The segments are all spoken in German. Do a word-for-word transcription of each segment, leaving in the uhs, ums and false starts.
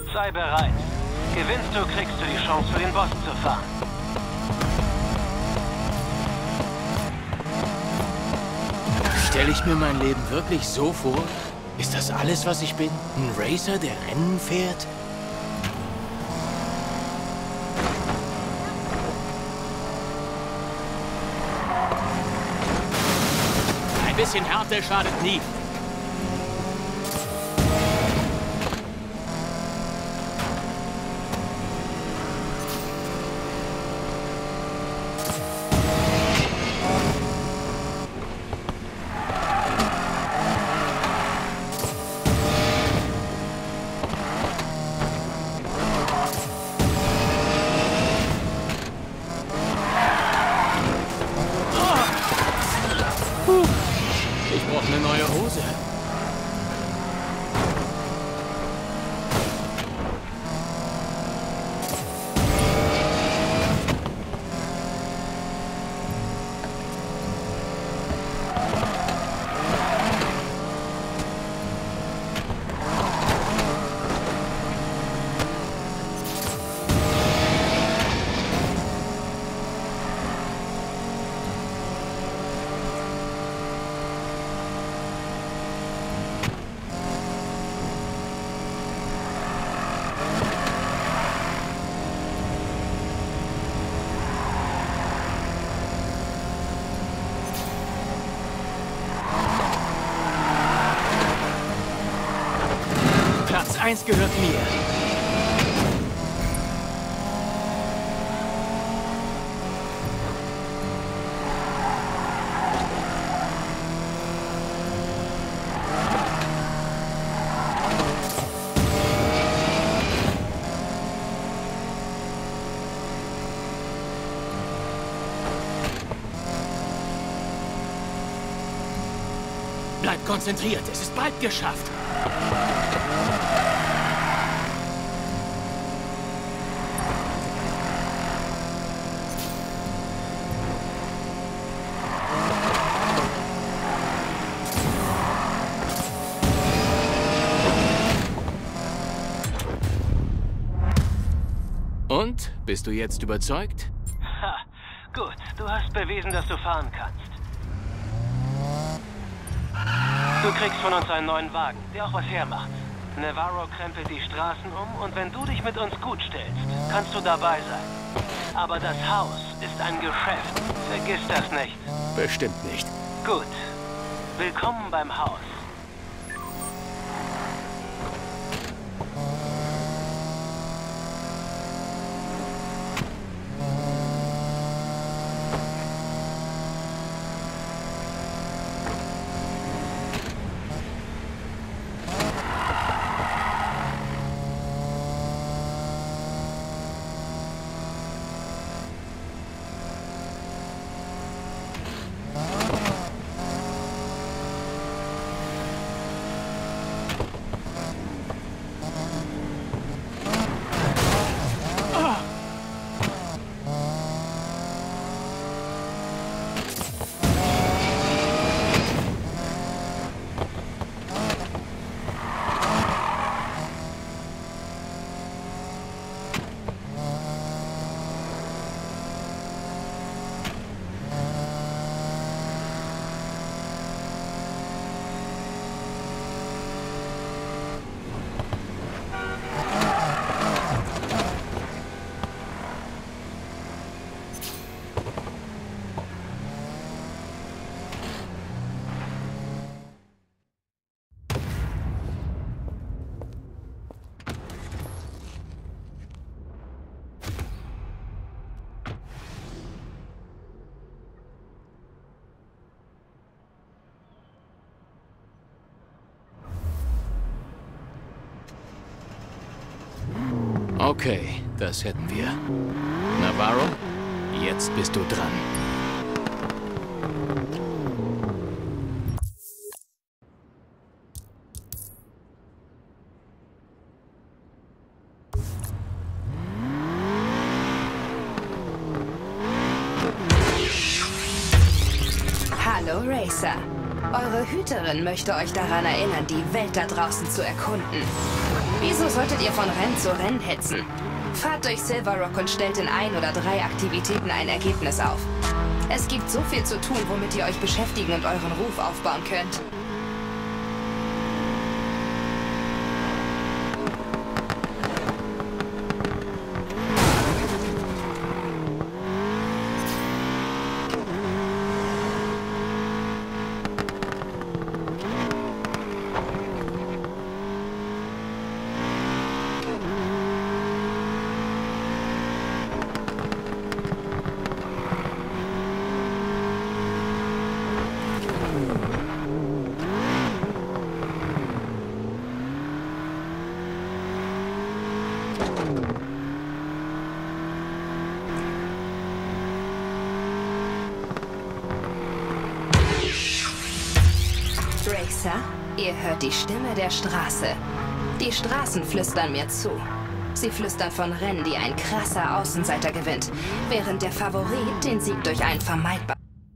Sei bereit. Gewinnst du, kriegst du die Chance, für den Boss zu fahren. Stelle ich mir mein Leben wirklich so vor? Ist das alles, was ich bin? Ein Racer, der Rennen fährt? Ein bisschen Härte schadet nie. Ich brauche eine neue Hose. Platz eins gehört mir. Bleib konzentriert, es ist bald geschafft. Und? Bist du jetzt überzeugt? Ha, gut. Du hast bewiesen, dass du fahren kannst. Du kriegst von uns einen neuen Wagen, der auch was hermacht. Navarro krempelt die Straßen um und wenn du dich mit uns gut stellst, kannst du dabei sein. Aber das Haus ist ein Geschäft. Vergiss das nicht. Bestimmt nicht. Gut. Willkommen beim Haus. Okay, das hätten wir. Navarro, jetzt bist du dran. Hallo Racer. Eure Hüterin möchte euch daran erinnern, die Welt da draußen zu erkunden. Wieso solltet ihr von Rennen zu Rennen hetzen? Fahrt durch Silver Rock und stellt in ein oder drei Aktivitäten ein Ergebnis auf. Es gibt so viel zu tun, womit ihr euch beschäftigen und euren Ruf aufbauen könnt. Racer, ihr hört die Stimme der Straße. Die Straßen flüstern mir zu. Sie flüstern von Rennen, die ein krasser Außenseiter gewinnt, während der Favorit den Sieg durch einen vermeidbar...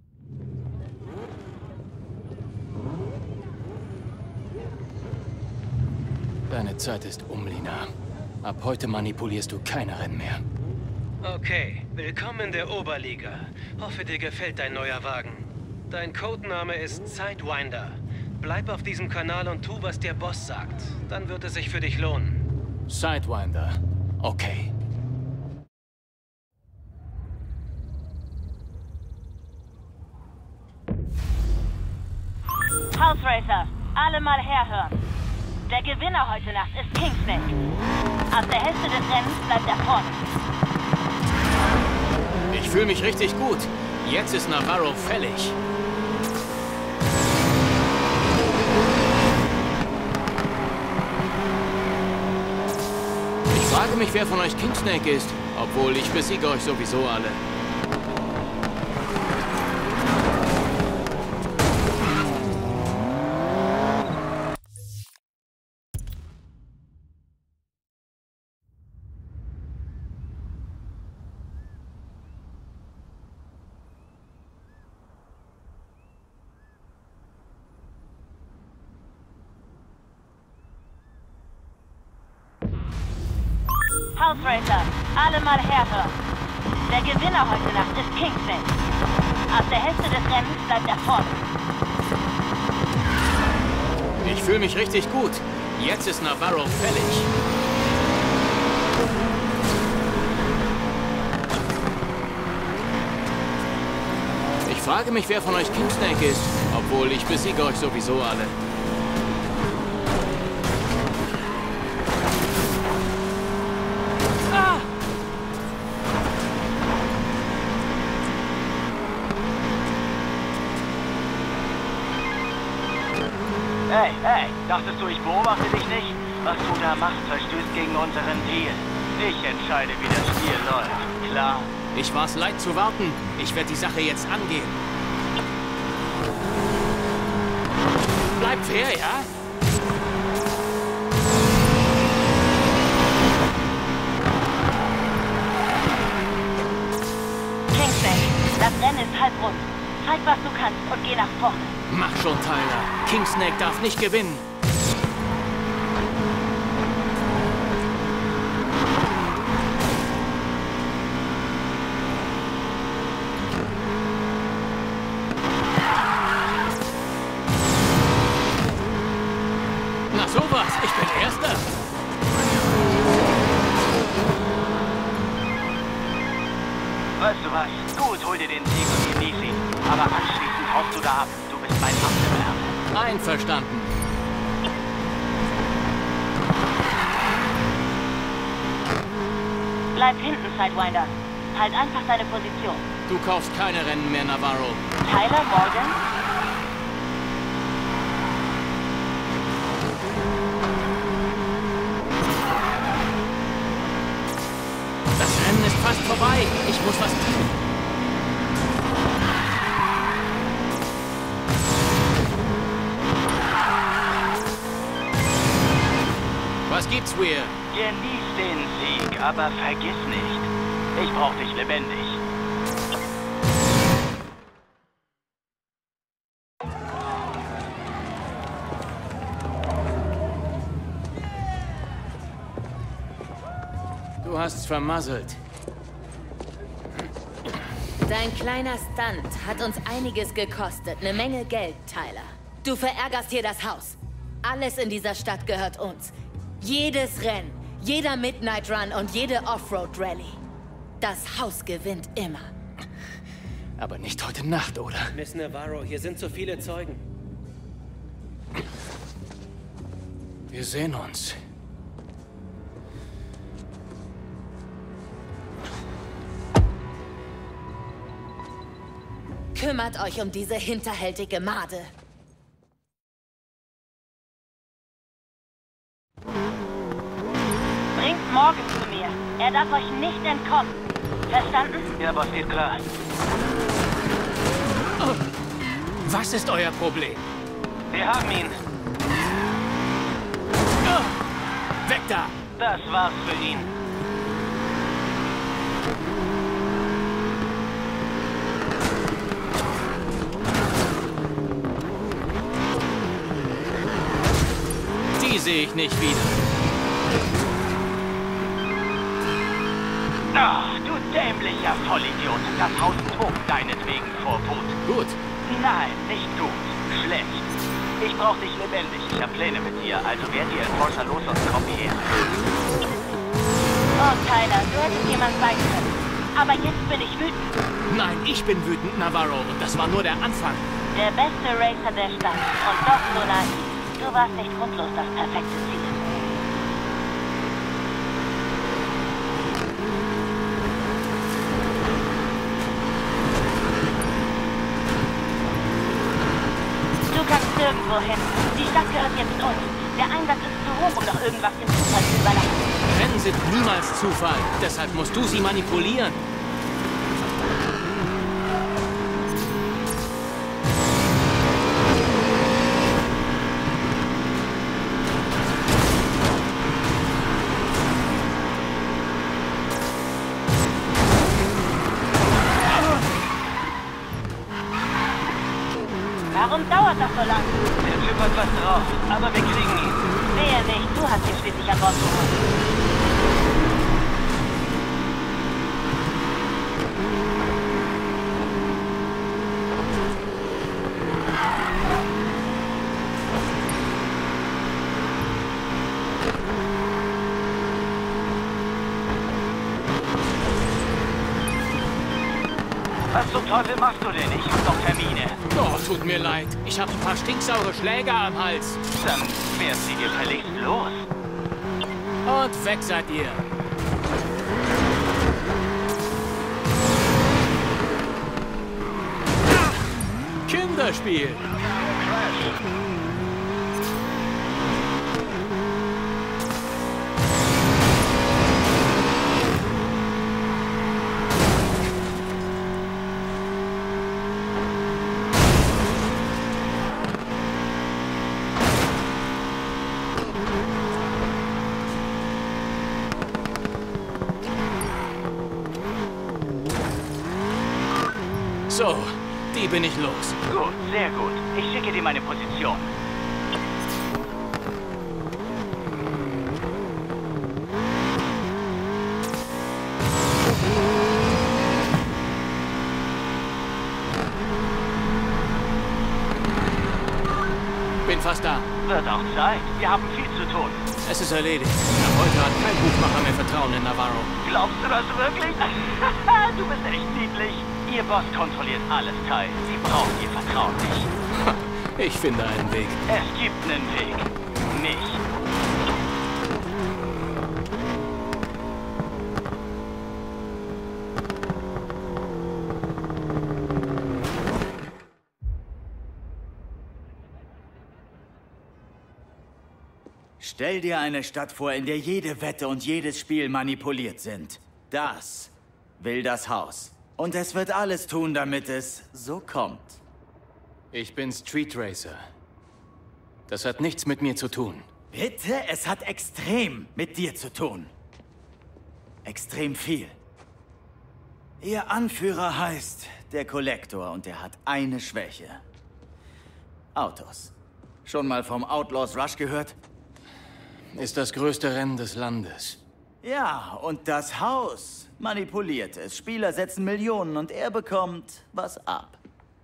Deine Zeit ist um, Lina. Ab heute manipulierst du keine Rennen mehr. Okay, willkommen in der Oberliga. Hoffe, dir gefällt dein neuer Wagen. Dein Codename ist Sidewinder. Bleib auf diesem Kanal und tu, was der Boss sagt. Dann wird es sich für dich lohnen. Sidewinder. Okay. House Racer, alle mal herhören. Der Gewinner heute Nacht ist Kingsnake. Ab der Hälfte des Rennens bleibt er vorne. Ich fühle mich richtig gut. Jetzt ist Navarro fällig. Ich frage mich, wer von euch Kingsnake ist, obwohl ich besiege euch sowieso alle. House Racer, alle mal herhören. Der Gewinner heute Nacht ist Kingsnake. Ab der Hälfte des Rennens bleibt er vorne. Ich fühle mich richtig gut. Jetzt ist Navarro fällig. Ich frage mich, wer von euch Kingsnake ist, obwohl ich besiege euch sowieso alle. Hey, hey, dachtest du, ich beobachte dich nicht? Was du da machst, verstößt gegen unseren Deal. Ich entscheide, wie das Spiel läuft, klar? Ich war's leid zu warten. Ich werde die Sache jetzt angehen. Bleib fair, ja? Kingsnake, das Rennen ist halb rund. Zeig, was du kannst und geh nach vorne. Mach schon, Tyler. Kingsnake darf nicht gewinnen. Na sowas, ich bin Erster. Weißt du was? Gut, hol dir den Sieg und genieß ihn. Aber anschließend haust du da ab. Du bist mein Amtswerk. Einverstanden. Bleib hinten, Sidewinder. Halt einfach deine Position. Du kaufst keine Rennen mehr, Navarro. Tyler Morgan? Das Rennen ist fast vorbei. Ich muss was tun. Was gibt's, Weir? Genieß den Sieg, aber vergiss nicht, ich brauch dich lebendig. hast's vermasselt. Dein kleiner Stunt hat uns einiges gekostet. Eine Menge Geld, Tyler. Du verärgerst hier das Haus. Alles in dieser Stadt gehört uns. Jedes Rennen, jeder Midnight Run und jede Offroad-Rallye. Das Haus gewinnt immer. Aber nicht heute Nacht, oder? Miss Navarro, hier sind so viele Zeugen. Wir sehen uns. Kümmert euch um diese hinterhältige Made. Bringt Morgan zu mir. Er darf euch nicht entkommen. Verstanden? Ja, Boss, geht klar. Oh. Was ist euer Problem? Wir haben ihn. Oh. Weg da! Das war's für ihn. Die sehe ich nicht wieder. Ach, du dämlicher Vollidiot. Das Haus tobt deinetwegen vor Wut. Gut. Nein, nicht gut. Schlecht. Ich brauch dich lebendig. Ich hab Pläne mit dir. Also werd die Enforcer los und komm her. Oh, Tyler, du hättest jemand sein können. Aber jetzt bin ich wütend. Nein, ich bin wütend, Navarro. Und das war nur der Anfang. Der beste Racer der Stadt. Und doch so naiv. Du warst nicht grundlos das perfekte Ziel. Du kannst nirgendwo hin. Die Stadt gehört jetzt uns. Der Einsatz ist zu hoch, um noch irgendwas dem Zufall zu überlassen. Rennen sind niemals Zufall. Deshalb musst du sie manipulieren. Warum dauert das so lang? Der Typ hat was drauf, aber wir kriegen ihn. Wehe nicht, du hast ihn schließlich an Bord geholt. Was zum Teufel machst du denn? Ich hab doch Termine. Oh, tut mir leid. Ich habe ein paar stinksaure Schläger am Hals. Dann fährt sie gefälligst los. Und weg seid ihr. Kinderspiel. So, die bin ich los. Gut, sehr gut. Ich schicke dir meine Position. Bin fast da. Wird auch Zeit. Wir haben viel zu tun. Es ist erledigt. Ab heute hat kein Buchmacher mehr Vertrauen in Navarro. Glaubst du das wirklich? Du bist echt niedlich. Ihr Boss kontrolliert alles, Ty. Sie braucht ihr Vertrauen nicht. Ich finde einen Weg. Es gibt einen Weg. Mich. Stell dir eine Stadt vor, in der jede Wette und jedes Spiel manipuliert sind. Das will das Haus. Und es wird alles tun, damit es so kommt. Ich bin Street Racer. Das hat nichts mit mir zu tun. Bitte? Es hat extrem mit dir zu tun. Extrem viel. Ihr Anführer heißt der Kollektor und er hat eine Schwäche. Autos. Schon mal vom Outlaws Rush gehört? Ist das größte Rennen des Landes. Ja, und das Haus manipuliert es. Spieler setzen Millionen und er bekommt was ab.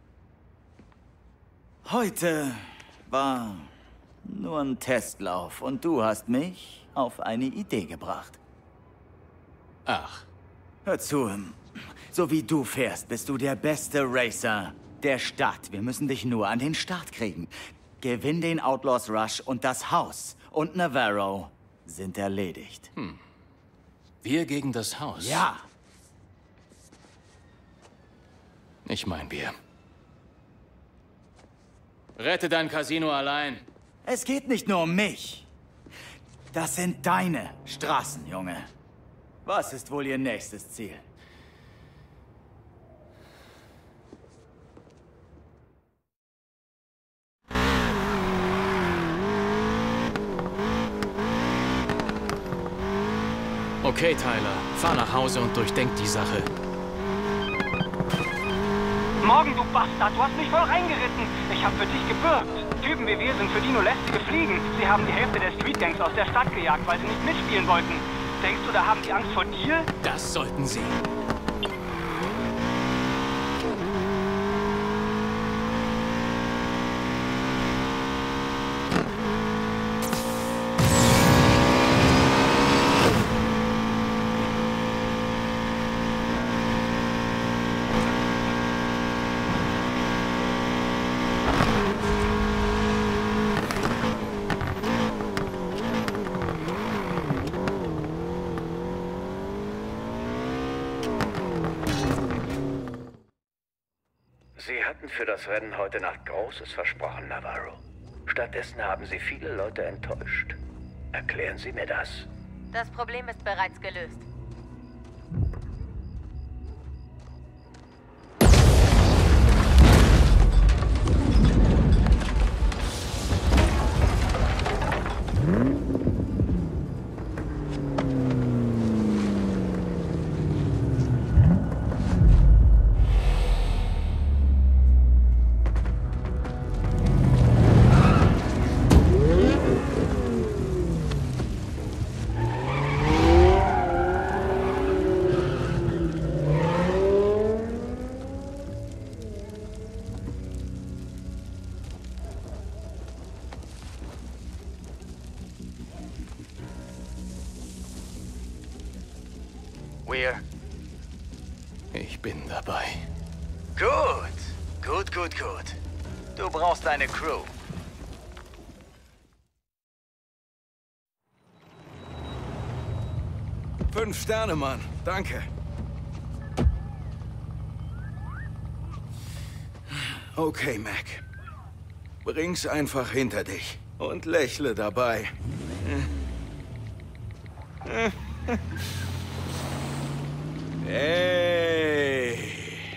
Heute war nur ein Testlauf und du hast mich auf eine Idee gebracht. Ach. Hör zu, so wie du fährst, bist du der beste Racer der Stadt. Wir müssen dich nur an den Start kriegen. Gewinn den Outlaws Rush und das Haus und Navarro sind erledigt. Hm. Wir gegen das Haus? Ja. Ich mein wir. Rette dein Casino allein. Es geht nicht nur um mich. Das sind deine Straßen, Junge. Was ist wohl ihr nächstes Ziel? Okay, Tyler. Fahr nach Hause und durchdenk die Sache. Morgen, du Bastard, du hast mich voll reingeritten. Ich hab für dich gebürgt. Typen wie wir sind für die nur lästige Fliegen. Sie haben die Hälfte der Streetgangs aus der Stadt gejagt, weil sie nicht mitspielen wollten. Denkst du, da haben die Angst vor dir? Das sollten sie. Sie hatten für das Rennen heute Nacht Großes versprochen, Navarro. Stattdessen haben Sie viele Leute enttäuscht. Erklären Sie mir das. Das Problem ist bereits gelöst. Weir. Ich bin dabei. Gut. Gut, gut, gut. Du brauchst eine Crew. Fünf Sterne, Mann. Danke. Okay, Mac. Bring's einfach hinter dich. Und lächle dabei. Hey!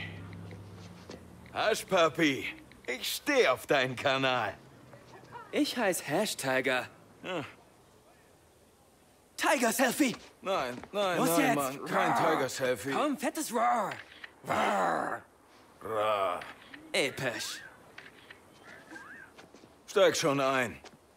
Haschpapi, ich stehe auf deinen Kanal. Ich heiße Hashtagger. Hm. Tiger-Selfie! Nein, nein, Los nein, jetzt! Mann. Kein Tiger-Selfie. Komm, fettes Roar! Roar! Ra. Episch. Steig schon ein.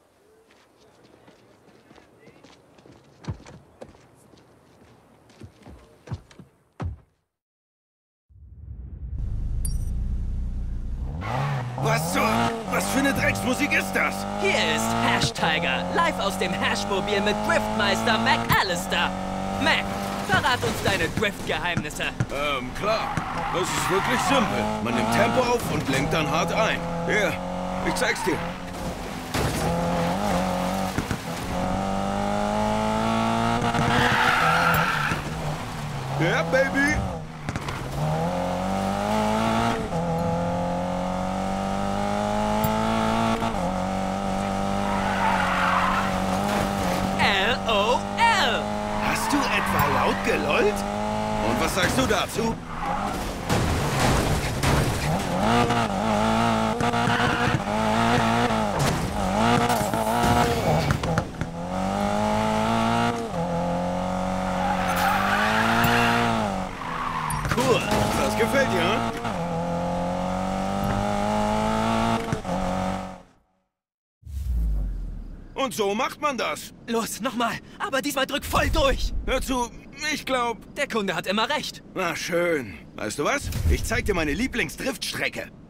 Was zur... Was für eine Drecksmusik ist das? Hier ist Hashtagger, live aus dem Hashmobil mit Driftmeister Mac Allister. Mac, verrat uns deine Drift-Geheimnisse. Ähm, klar. Das ist wirklich simpel. Man nimmt Tempo auf und lenkt dann hart ein. Hier, ich zeig's dir. Ja, Baby. L O L. Hast du etwa laut gelollt? Und was sagst du dazu? Cool. Das gefällt dir, hm? Und so macht man das. Los, nochmal. Aber diesmal drück voll durch. Hör zu, ich glaub... Der Kunde hat immer recht. Na schön. Weißt du was? Ich zeig dir meine Lieblingsdriftstrecke.